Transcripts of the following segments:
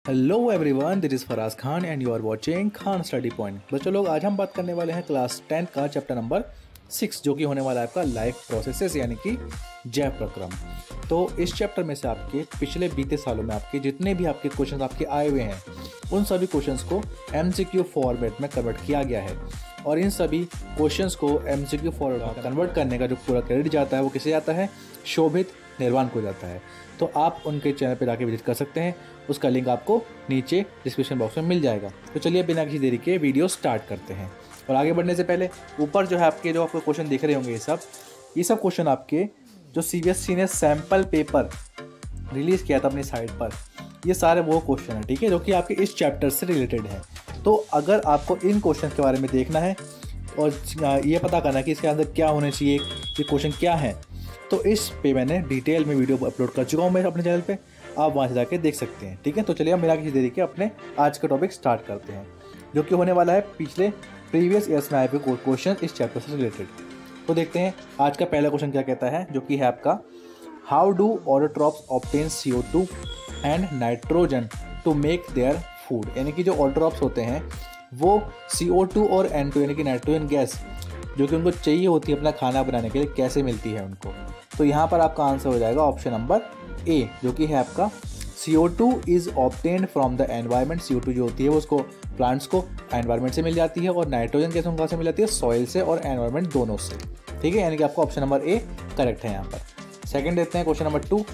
Hello everyone, this is Faraz Khan and you are watching Khan study point. बच्चों लोग, आज हम बात करने वाले हैं क्लास 10 का चैप्टर नंबर 6 जो कि होने वाला है आपका लाइफ प्रोसेसेस यानी कि जैव प्रक्रम। तो इस चैप्टर में से आपके पिछले बीते सालों में आपके जितने भी आपके क्वेश्चन आपके आए हुए हैं उन सभी क्वेश्चंस को MCQ फॉर्मेट में कन्वर्ट किया गया है और इन सभी क्वेश्चंस को MCQ फॉर्मेट में कन्वर्ट करने का जो पूरा क्रेडिट जाता है वो किसे जाता है? शोभित निर्वाण को जाता है। तो आप उनके चैनल पर जाके विजिट कर सकते हैं, उसका लिंक आपको नीचे डिस्क्रिप्शन बॉक्स में मिल जाएगा। तो चलिए बिना किसी देरी के वीडियो स्टार्ट करते हैं। और आगे बढ़ने से पहले ऊपर जो है आपके जो आपको क्वेश्चन दिख रहे होंगे ये सब क्वेश्चन आपके जो CBSE ने सैम्पल पेपर रिलीज़ किया था अपनी साइट पर, ये सारे वो क्वेश्चन हैं, ठीक है, जो कि आपके इस चैप्टर से रिलेटेड है। तो अगर आपको इन क्वेश्चन के बारे में देखना है और ये पता करना है कि इसके अंदर क्या होने चाहिए, ये क्वेश्चन क्या है, तो इस पे मैंने डिटेल में वीडियो अपलोड कर चुका हूँ मैं अपने चैनल पे, आप वहाँ से जाके देख सकते हैं, ठीक है। तो चलिए हम बिना किसी देरी के अपने आज का टॉपिक स्टार्ट करते हैं, जो कि होने वाला है प्रीवियस ईयर्स में आए हुए क्वेश्चन इस चैप्टर से रिलेटेड। तो देखते हैं आज का पहला क्वेश्चन क्या कहता है, जो कि है आपका how do autotrophs obtain CO2 and nitrogen to make their food. यानी कि जो ऑटोट्रॉप्स होते हैं वो CO2 और N2 यानी कि नाइट्रोजन गैस जो कि उनको चाहिए होती है अपना खाना बनाने के लिए, कैसे मिलती है उनको। तो यहाँ पर आपका आंसर हो जाएगा ऑप्शन नंबर A, जो कि है आपका CO2 is obtained from the environment. CO2 जो होती है वो उसको प्लांट्स को एनवायरनमेंट से मिल जाती है और नाइट्रोजन गैस उनको से मिल जाती है सॉइल से और एनवायरनमेंट दोनों से, ठीक है। यानी कि आपका ऑप्शन नंबर A करेक्ट है यहाँ पर। सेकंड देखते हैं question number 2,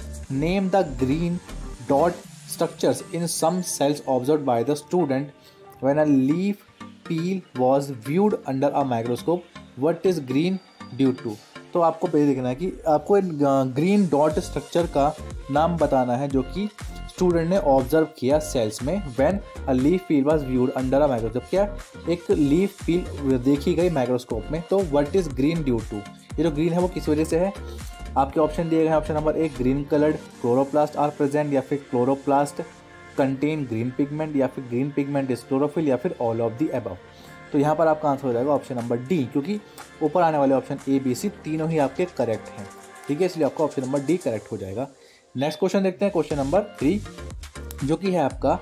name the green dot structures in some cells observed by the student when a leaf peel was viewed under a microscope, what is green due to। तो आपको पहले देखना है कि आपको ग्रीन डॉट स्ट्रक्चर का नाम बताना है जो कि स्टूडेंट ने ऑब्जर्व किया सेल्स में when a leaf peel was viewed under a microscope. क्या एक लीफ पील देखी गई माइक्रोस्कोप में, तो what is green due to, ये जो ग्रीन है वो किस वजह से है। आपके ऑप्शन दिए गए हैं, option number 1 green coloured chloroplast are present, या फिर क्लोरोप्लास्ट कंटेन ग्रीन पिगमेंट, या फिर ग्रीन पिगमेंट इज क्लोरोफिल, या फिर ऑल ऑफ द अबव। तो यहाँ पर आपका आंसर हो जाएगा ऑप्शन नंबर D, क्योंकि ऊपर आने वाले ऑप्शन A, B, C तीनों ही आपके करेक्ट हैं, ठीक है, इसलिए आपका ऑप्शन नंबर D करेक्ट हो जाएगा। नेक्स्ट क्वेश्चन देखते हैं, क्वेश्चन नंबर 3, जो कि है आपका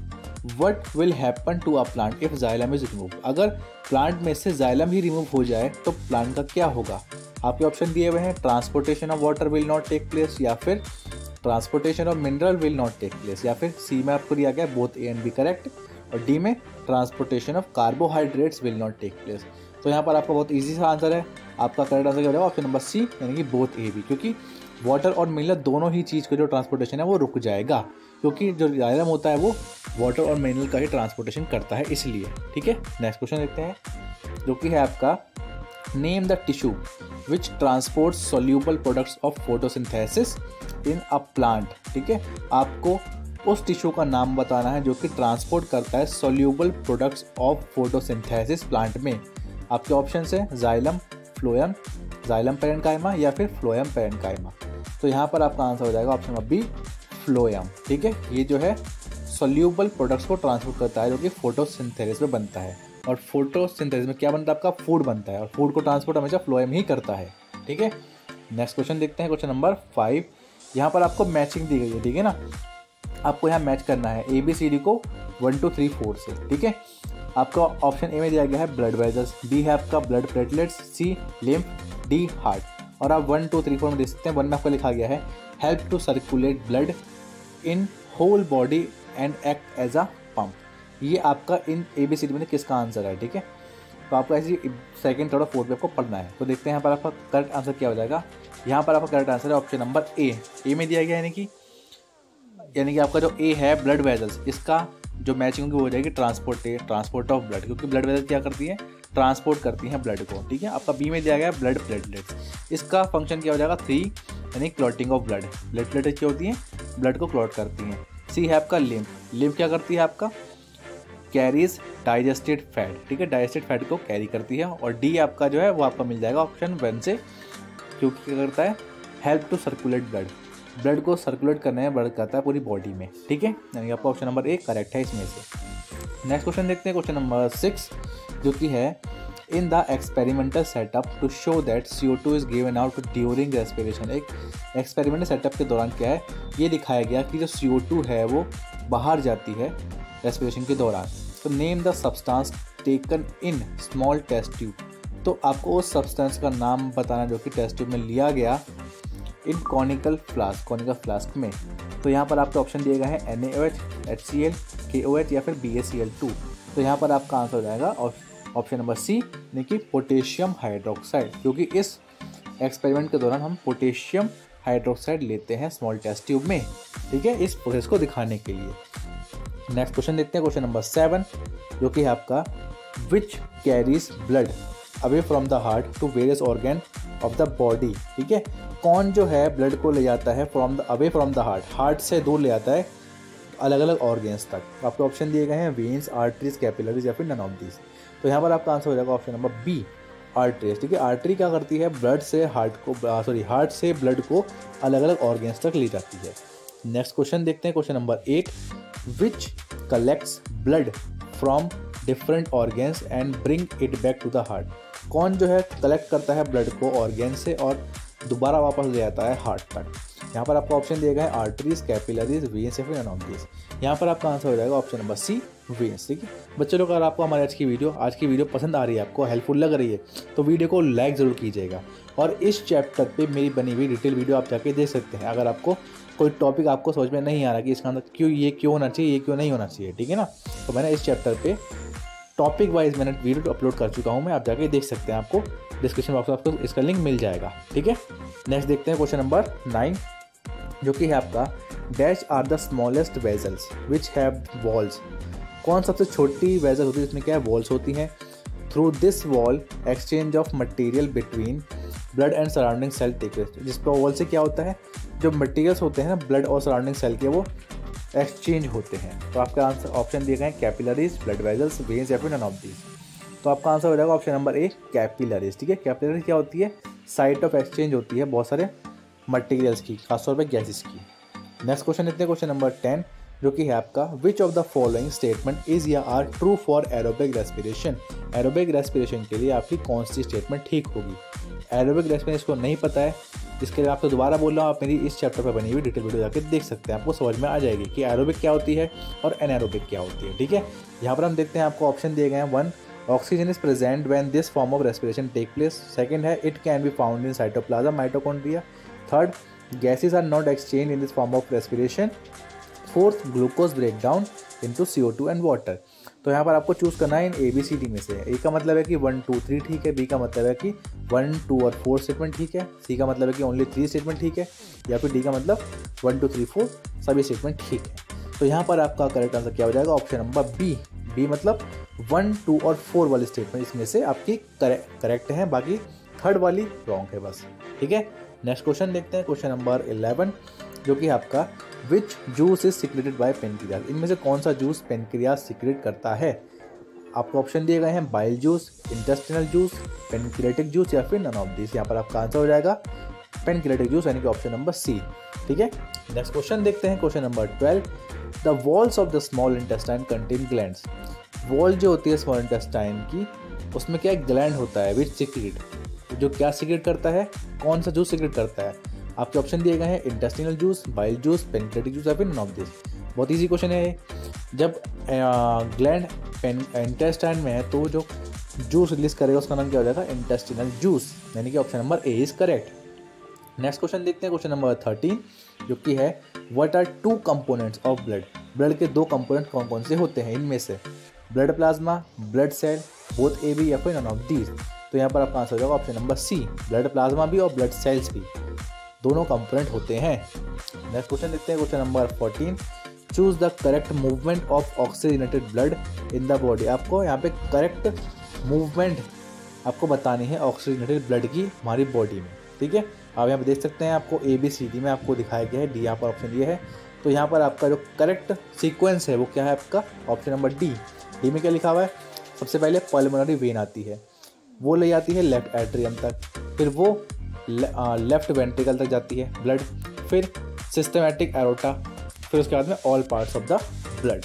what will happen to a plant if xylem is remove. अगर प्लांट में से जाइलम ही रिमूव हो जाए तो प्लांट का क्या होगा। आपके ऑप्शन दिए हुए हैं, transportation of water will not take place, या फिर transportation of mineral will not take place, या फिर C में आपको दिया गया both A and B correct, और D में transportation of carbohydrates will not take place. तो यहाँ पर आपका बहुत इजी सा आंसर है, आपका करेक्ट आंसर क्या हो जाएगा ऑप्शन नंबर C यानी कि बोथ A B, क्योंकि वाटर और मिनरल दोनों ही चीज़ का जो ट्रांसपोर्टेशन है वो रुक जाएगा, क्योंकि जो जाइलम होता है वो वाटर और मिनरल का ही ट्रांसपोर्टेशन करता है, इसलिए, ठीक है। नेक्स्ट क्वेश्चन देखते हैं, जो कि है आपका name the tissue which transport soluble products of photosynthesis in a plant, ठीक है। आपको उस टिश्यू का नाम बताना है जो कि ट्रांसपोर्ट करता है soluble products of photosynthesis plant में। आपके ऑप्शन है जाइलम, फ्लोएम, जाइलम पैरेन्काइमा, या फिर फ्लोएम पैरेन्काइमा। तो यहाँ पर आपका आंसर हो जाएगा ऑप्शन नंबर B फ्लोएम, ठीक है। ये जो है सोल्यूबल प्रोडक्ट्स को ट्रांसपोर्ट करता है जो कि फोटोसिंथेसिस में बनता है, और फोटोसिंथेसिस में क्या बनता है आपका फूड बनता है, और फूड को ट्रांसपोर्ट हमेशा फ्लोएम ही करता है, ठीक है। नेक्स्ट क्वेश्चन देखते हैं, क्वेश्चन नंबर 5। यहाँ पर आपको मैचिंग दी गई है, ठीक है ना, आपको यहाँ मैच करना है ABCD को 1 2 3 4 से, ठीक है। आपका ऑप्शन A में दिया गया है ब्लड वेजल्स, B है आपका blood platelets, C lymph, D heart, और आप 1 2 3 4 में देख सकते हैं। 1 में आपको लिखा गया है help to circulate blood in whole body and act as a pump. ये आपका इन ABCD में किसका आंसर है, ठीक है। तो आपको ऐसी सेकंड, थर्ड और फोर्थ पे आपको पढ़ना है। तो देखते हैं यहाँ पर आपका करेक्ट आंसर क्या हो जाएगा। यहाँ पर आपका करेक्ट आंसर है ऑप्शन नंबर A में दिया गया, यानी कि आपका जो A है ब्लड वेजल्स, इसका जो मैचिंग होगी वो हो जाएगी ट्रांसपोर्ट ऑफ ब्लड, क्योंकि ब्लड वेजल्स क्या करती है, ट्रांसपोर्ट करती हैं ब्लड को, ठीक है। आपका B में दिया गया है ब्लड प्लेटलेट्स, इसका फंक्शन क्या हो जाएगा 3 यानी clotting of blood. Blood platelets क्या होती हैं, ब्लड को क्लॉट करती हैं। C है आपका लिम्फ क्या करती है, आपका कैरीज डाइजेस्टेड फैट, ठीक है, डाइजेस्टेड फैट को कैरी करती है। और D आपका जो है वो आपका मिल जाएगा ऑप्शन 1 से, क्योंकि क्या करता है हेल्प टू सर्कुलेट ब्लड को सर्कुलेट करने में मदद करता है पूरी बॉडी में, ठीक है। यानी आपका ऑप्शन नंबर 1 करेक्ट है इसमें से। नेक्स्ट क्वेश्चन देखते हैं, क्वेश्चन नंबर 6, जो कि है in the experimental setup to show that CO2 is given out during respiration। एक एक्सपेरिमेंटल सेटअप के दौरान क्या है, ये दिखाया गया कि जो CO2 है वो बाहर जाती है रेस्पिरेशन के दौरान। तो name the substance taken in small test tube. तो आपको उस सब्सटेंस का नाम बताना जो कि टेस्ट ट्यूब में लिया गया इन कॉनिकल फ्लास्क में। तो यहाँ पर आपके ऑप्शन दिए गए हैं NaOH, HCl, KOH या फिर BaCl2। तो यहाँ पर आपका आंसर हो जाएगा ऑप्शन नंबर सी, यानी कि पोटेशियम हाइड्रोक्साइड, क्योंकि इस एक्सपेरिमेंट के दौरान हम पोटेशियम हाइड्रोक्साइड लेते हैं स्मॉल टेस्ट ट्यूब में, ठीक है, इस प्रोसेस को दिखाने के लिए। नेक्स्ट क्वेश्चन देखते हैं, क्वेश्चन नंबर 7, जो कि आपका which carries blood away from the heart to various organ of the body. ठीक है, कौन जो है ब्लड को ले जाता है अवे फ्रॉम द हार्ट से दूर ले जाता है अलग अलग ऑर्गेन्स तक। आपके ऑप्शन दिए गए हैं वेन्स, आर्टरीज, कैपिलरीज या फिर नन ऑफ दिस। तो यहाँ पर आपका आंसर हो जाएगा ऑप्शन नंबर बी, आर्टरीज। ठीक है, आर्टरी क्या करती है, हार्ट से ब्लड को अलग अलग ऑर्गेन्स तक ले जाती है। नेक्स्ट क्वेश्चन देखते हैं, question number 8, which collects blood from different organs and bring it back to the heart. कौन जो है कलेक्ट करता है ब्लड को ऑर्गेन से और दोबारा वापस ले जाता है हार्ट तक। यहाँ पर आपको ऑप्शन दिए गए हैं आर्टरीज, कैपिलरीज, वेन्स या फिर नन ऑफ दिस। यहाँ पर आपका आंसर हो जाएगा ऑप्शन नंबर सी, वेन्स। ठीक है बच्चों लोग, अगर आपको हमारी आज की वीडियो पसंद आ रही है, आपको हेल्पफुल लग रही है, तो वीडियो को लाइक ज़रूर कीजिएगा। और इस चैप्टर पे मेरी बनी हुई डिटेल वीडियो आप जाके देख सकते हैं। अगर आपको कोई टॉपिक आपको समझ में नहीं आ रहा कि इसका अंदर क्यों होना चाहिए, ये क्यों नहीं होना चाहिए, ठीक है ना, तो मैंने इस चैप्टर पे टॉपिक वाइज मैंने वीडियो अपलोड कर चुका हूँ, मैं आप जाके देख सकते हैं, आपको डिस्क्रिप्शन बॉक्स में आपको इसका लिंक मिल जाएगा। ठीक है, नेक्स्ट देखते हैं क्वेश्चन नंबर 9, जो कि है आपका dash are the smallest vessels which have walls. कौन सबसे छोटी वेजल होती है जिसमें क्या है, वॉल्स होती हैं। Through this wall exchange of material between blood and surrounding cell take place. जिस पर वॉल से क्या होता है, जो मटेरियल्स होते हैं ना ब्लड और सराउंडिंग सेल के, वो एक्सचेंज होते हैं। तो आपका आंसर ऑप्शन दिए गए हैं कैपिलरीज, ब्लड वेजल्स, वेन्स या फिर नन ऑफ दिस। तो आपका आंसर हो जाएगा ऑप्शन नंबर ए, कैपिलरीज। ठीक है, कैपिलरीज क्या होती है, साइट ऑफ एक्सचेंज होती है बहुत सारे मटेरियल्स की, खासतौर पर गैसेस की। नेक्स्ट क्वेश्चन देखते हैं, क्वेश्चन नंबर 10, जो कि है आपका which of the following statement is या are true for aerobic respiration. Aerobic respiration के लिए आपकी कौन सी स्टेटमेंट ठीक होगी। एरोबिक रेस्पिरेशन को नहीं पता है, इसके लिए आपको दोबारा बोल रहा हूँ, आप मेरी इस चैप्टर पर बनी हुई डिटेल वीडियो जाकर देख सकते हैं, आपको समझ में आ जाएगी कि एरोबिक क्या होती है और एनारोबिक क्या होती है। ठीक है, यहाँ पर हम देखते हैं, आपको ऑप्शन दिए गए हैं 1, oxygen is present when this form of respiration take place. Second है it can be found in cytoplasm mitochondria. Third, gases are not exchange in this form of respiration. Fourth, glucose break down into CO2 and water. तो यहाँ पर आपको choose करना है इन ABCD में से। ए का मतलब है कि 1, 2, 3 ठीक है, बी का मतलब है कि 1, 2 और 4 स्टेटमेंट ठीक है, सी का मतलब है कि ओनली 3 स्टेटमेंट ठीक है, या फिर डी का मतलब 1, 2, 3, 4 सभी स्टेटमेंट ठीक है। तो यहाँ पर आपका करेक्ट आंसर क्या हो जाएगा, ऑप्शन नंबर बी मतलब 1, 2 और 4 वाली स्टेटमेंट इसमें से आपकी करेक्ट है, बाकी थर्ड वाली रॉन्ग है बस। ठीक है, नेक्स्ट क्वेश्चन देखते हैं, क्वेश्चन नंबर 11, जो कि आपका which juice is secreted by pancreas. इनमें से कौन सा जूस पेनक्रियाज सिक्रेट करता है। आपको ऑप्शन दिए गए हैं bile juice, intestinal juice, pancreatic juice या फिर नन ऑफ दिस। यहाँ पर आपका आंसर हो जाएगा पेनक्रियाटिक जूस, यानी कि ऑप्शन नंबर सी। ठीक है, नेक्स्ट क्वेश्चन देखते हैं, question number 12, the walls of the small intestine contain glands. Wall जो होती है स्मॉल इंटेस्टाइन की, उसमें क्या ग्लैंड होता है विच सिक्रेट, जो क्या सिक्रेट करता है, कौन सा जूस सिक्रेट करता है। आपके ऑप्शन दिए गए हैं intestinal juice, bile juice, pancreatic juice या फिर नन ऑफ दिस। बहुत इजी क्वेश्चन है। जब ग्लैंड इंटेस्टाइन में है तो जो जूस रिलीज करेगा उसका नाम क्या हो जाएगा, इंटेस्टिनल जूस, यानी कि option number A is correct. Next question देखते हैं, क्वेश्चन नंबर 13, जो कि है what are 2 components of blood. Blood के 2 कंपोनेंट कौन कौन से होते हैं इनमें से, blood plasma, blood cell, both AB या फिर नन ऑफ दिस। तो यहाँ पर आपका आंसर हो जाएगा option number C, blood plasma भी और ब्लड सेल्स भी दोनों कंपोनेंट होते हैं। नेक्स्ट क्वेश्चन देखते हैं, question number 14, choose the correct movement of oxygenated blood in the body. आपको यहाँ पे करेक्ट मूवमेंट आपको बतानी है ऑक्सीजनेटेड ब्लड की हमारी बॉडी में। ठीक है, आप यहाँ पे देख सकते हैं, आपको ABCD में आपको दिखाया गया है, डी यहाँ पर ऑप्शन ये है। तो यहाँ पर आपका जो करेक्ट सीक्वेंस है वो क्या है, आपका ऑप्शन नंबर डी में क्या लिखा हुआ है, सबसे पहले पल्मोनरी वेन आती है, वो ले जाती है लेफ्ट एट्रियम तक, फिर वो लेफ्ट वेंट्रिकल तक जाती है ब्लड, फिर सिस्टमैटिक एरोटा, फिर उसके बाद में all parts of the blood,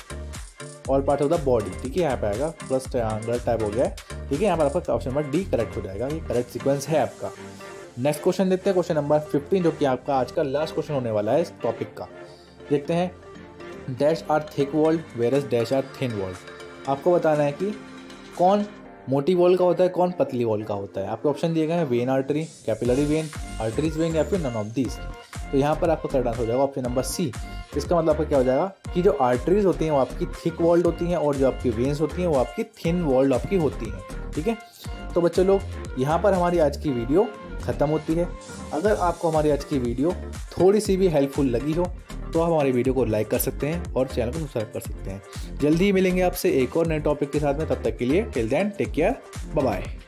all parts of the body. ठीक है, यहाँ पे आएगा प्लस ब्लड टाइप हो गया है। ठीक है, यहाँ पर आपका ऑप्शन नंबर डी करेक्ट हो जाएगा, ये करेक्ट सीक्वेंस है आपका। नेक्स्ट क्वेश्चन देखते हैं, क्वेश्चन नंबर 15, जो कि आपका आज का लास्ट क्वेश्चन होने वाला है इस टॉपिक का। देखते हैं, dash are thick walled whereas dash are thin walled. आपको बताना है कि कौन मोटी वॉल का होता है, कौन पतली वॉल का होता है। आपके ऑप्शन दिए गए हैं vein artery, capillary vein, arteries vein या फिर नन ऑफ दीज। तो यहाँ पर आपका करेक्ट आंसर हो जाएगा ऑप्शन नंबर सी। इसका मतलब आपका क्या हो जाएगा कि जो आर्टरीज होती हैं वो आपकी थिक वॉल्ड होती हैं और जो आपकी वेन्स होती हैं वो आपकी थिन वॉल्ड आपकी होती हैं। ठीक है, तो बच्चे लोग यहाँ पर हमारी आज की वीडियो ख़त्म होती है। अगर आपको हमारी आज की वीडियो थोड़ी सी भी हेल्पफुल लगी हो तो आप हमारी वीडियो को लाइक कर सकते हैं और चैनल को सब्सक्राइब कर सकते हैं। जल्दी ही मिलेंगे आपसे एक और नए टॉपिक के साथ में, तब तक के लिए till then take care, bye bye.